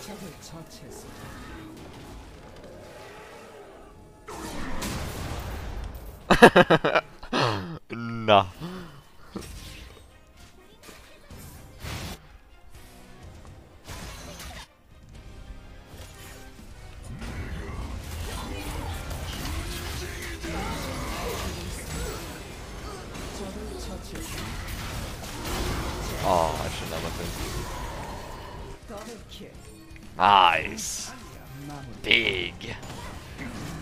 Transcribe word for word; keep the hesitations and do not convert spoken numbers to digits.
No. Oh, I shouldn't have weapon. Nice. Big.